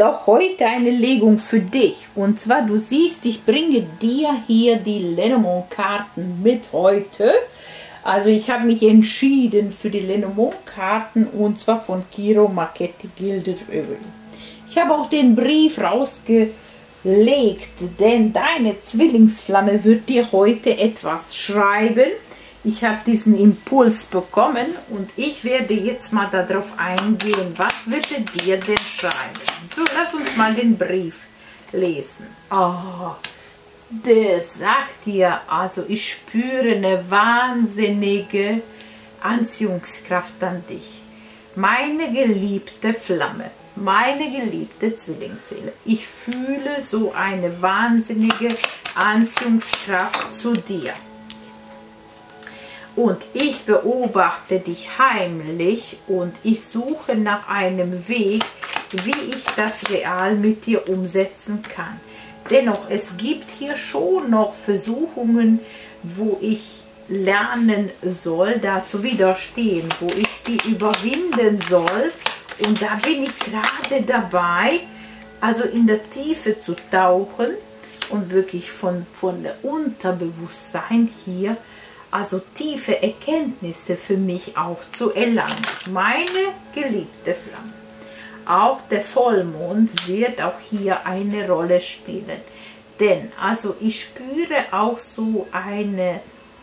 und auch heute eine Legung für dich. Und zwar, du siehst, ich bringe dir hier die Lenormand-Karten mit heute. Also ich habe mich entschieden für die Lenormand-Karten und zwar von Kiro Marchetti Gilded Ribbon. Ich habe auch den Brief rausgelegt, denn deine Zwillingsflamme wird dir heute etwas schreiben. Ich habe diesen Impuls bekommen und ich werde jetzt mal darauf eingehen, was wird er dir denn schreiben. So, lass uns mal den Brief lesen. Oh, der sagt dir, also ich spüre eine wahnsinnige Anziehungskraft an dich. Meine geliebte Flamme, meine geliebte Zwillingsseele. Ich fühle so eine wahnsinnige Anziehungskraft zu dir. Und ich beobachte dich heimlich und ich suche nach einem Weg, wie ich das real mit dir umsetzen kann. Dennoch, es gibt hier schon noch Versuchungen, wo ich lernen soll, da zu widerstehen, wo ich die überwinden soll. Und da bin ich gerade dabei, also in der Tiefe zu tauchen und wirklich von der Unterbewusstsein hier, also tiefe Erkenntnisse für mich auch zu erlangen. Meine geliebte Flamme. Auch der Vollmond wird auch hier eine Rolle spielen. Denn also ich spüre auch so eine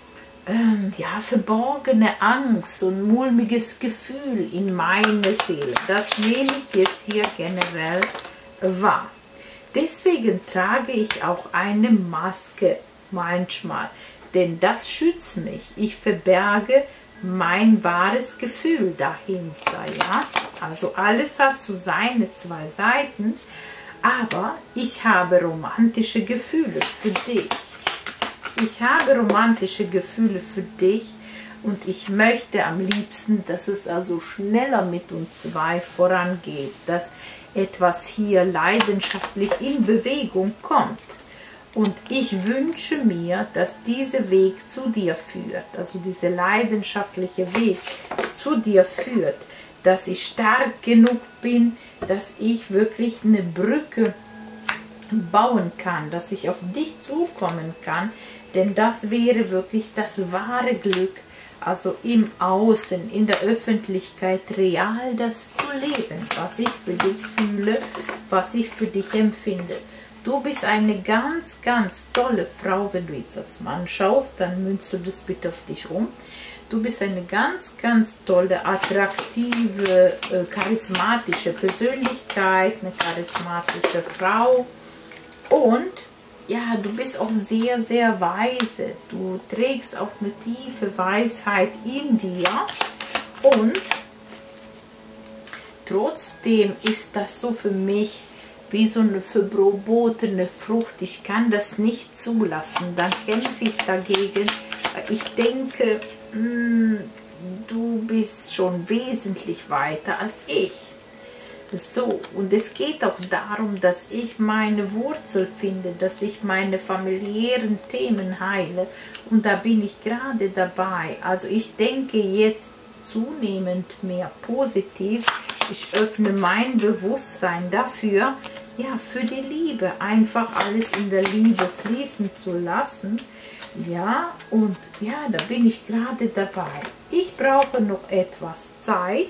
ja, verborgene Angst und mulmiges Gefühl in meine Seele. Das nehme ich jetzt hier generell wahr. Deswegen trage ich auch eine Maske manchmal. Denn das schützt mich. Ich verberge mein wahres Gefühl dahinter. Ja? Also alles hat so seine zwei Seiten. Aber ich habe romantische Gefühle für dich. Ich habe romantische Gefühle für dich. Und ich möchte am liebsten, dass es also schneller mit uns zwei vorangeht. Dass etwas hier leidenschaftlich in Bewegung kommt. Und ich wünsche mir, dass dieser Weg zu dir führt, also dieser leidenschaftliche Weg zu dir führt, dass ich stark genug bin, dass ich wirklich eine Brücke bauen kann, dass ich auf dich zukommen kann, denn das wäre wirklich das wahre Glück, also im Außen, in der Öffentlichkeit real das zu leben, was ich für dich fühle, was ich für dich empfinde. Du bist eine ganz, ganz tolle Frau, wenn du jetzt als Mann schaust, dann münzt du das bitte auf dich um. Du bist eine ganz, ganz tolle, attraktive, charismatische Persönlichkeit, eine charismatische Frau. Und ja, du bist auch sehr, sehr weise. Du trägst auch eine tiefe Weisheit in dir. Und trotzdem ist das so für mich wie so eine verbotene Frucht. Ich kann das nicht zulassen. Dann kämpfe ich dagegen. Ich denke, du bist schon wesentlich weiter als ich. So, und es geht auch darum, dass ich meine Wurzel finde, dass ich meine familiären Themen heile. Und da bin ich gerade dabei. Also ich denke jetzt zunehmend mehr positiv. Ich öffne mein Bewusstsein dafür, ja, für die Liebe, einfach alles in der Liebe fließen zu lassen. Ja, und ja, da bin ich gerade dabei. Ich brauche noch etwas Zeit,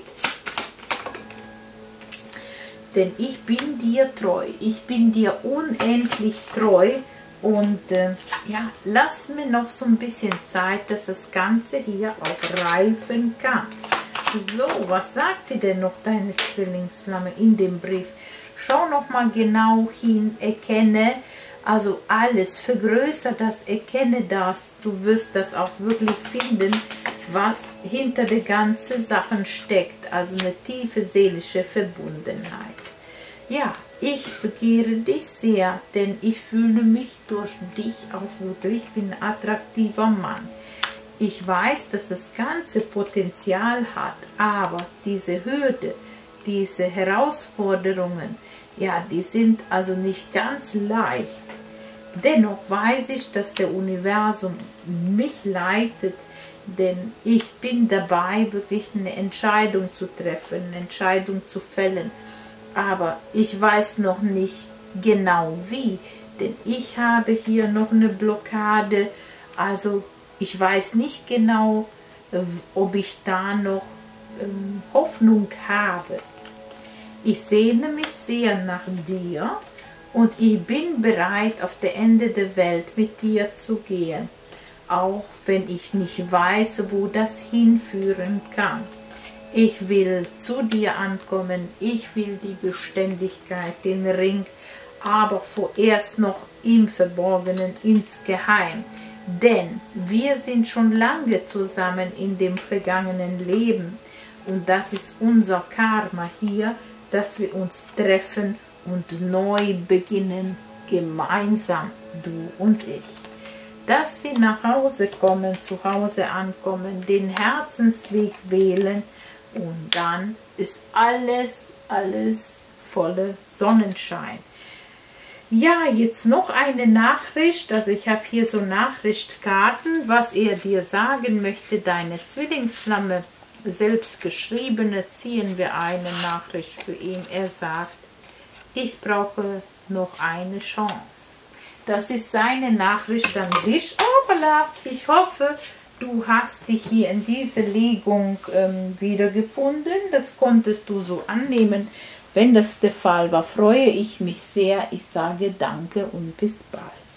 denn ich bin dir treu. Ich bin dir unendlich treu. Und ja, lass mir noch so ein bisschen Zeit, dass das Ganze hier auch reifen kann. So, was sagt dir denn noch deine Zwillingsflamme in dem Brief? Schau noch mal genau hin, erkenne, also alles, vergrößere das, erkenne das. Du wirst das auch wirklich finden, was hinter den ganzen Sachen steckt. Also eine tiefe seelische Verbundenheit. Ja, ich begehre dich sehr, denn ich fühle mich durch dich auch wirklich wie ein attraktiver Mann. Ich weiß, dass das ganze Potenzial hat, aber diese Hürde, diese Herausforderungen, ja, die sind also nicht ganz leicht. Dennoch weiß ich, dass der Universum mich leitet, denn ich bin dabei, wirklich eine Entscheidung zu treffen, eine Entscheidung zu fällen. aber ich weiß noch nicht genau wie, denn ich habe hier noch eine Blockade, also ich weiß nicht genau, ob ich da noch Hoffnung habe. Ich sehne mich sehr nach dir und ich bin bereit, auf das Ende der Welt mit dir zu gehen, auch wenn ich nicht weiß, wo das hinführen kann. Ich will zu dir ankommen, ich will die Beständigkeit, den Ring, aber vorerst noch im Verborgenen, insgeheim. Denn wir sind schon lange zusammen in dem vergangenen Leben und das ist unser Karma hier, dass wir uns treffen und neu beginnen, gemeinsam, du und ich. Dass wir nach Hause kommen, zu Hause ankommen, den Herzensweg wählen und dann ist alles voller Sonnenschein. Ja, jetzt noch eine Nachricht, also ich habe hier so Nachrichtkarten, was er dir sagen möchte, deine Zwillingsflamme, selbst geschriebene, ziehen wir eine Nachricht für ihn. Er sagt, ich brauche noch eine Chance. Das ist seine Nachricht an dich. Oh, voilà. Ich hoffe, du hast dich hier in diese Legung wiedergefunden. Das konntest du so annehmen. Wenn das der Fall war, freue ich mich sehr. Ich sage danke und bis bald.